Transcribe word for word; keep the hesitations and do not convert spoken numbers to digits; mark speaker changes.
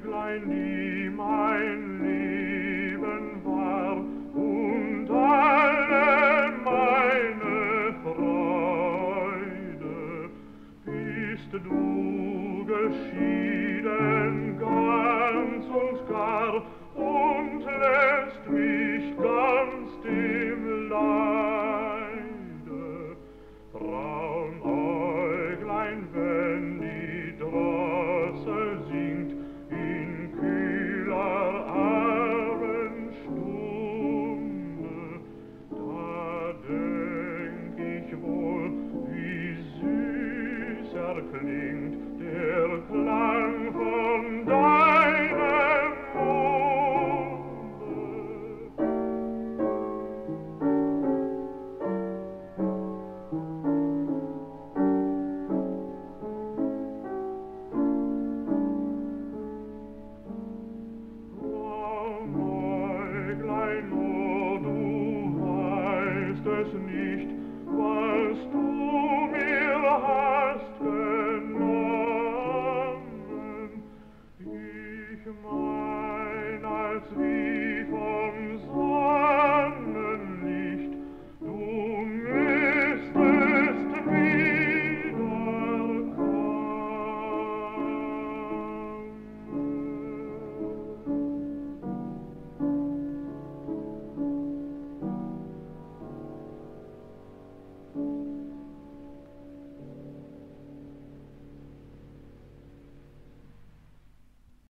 Speaker 1: Äuglein, die mein Leben war und alle meine Freude, bist du geschieden ganz und gar und lässt mich ganz dem Leide. Braunäuglein, wenn die Drossel singt in kühler Abendstunde, da denk ich wohl, wie süß erklingt der Klang von deinem Munde. Braunäuglein, oh, du weißt es nicht,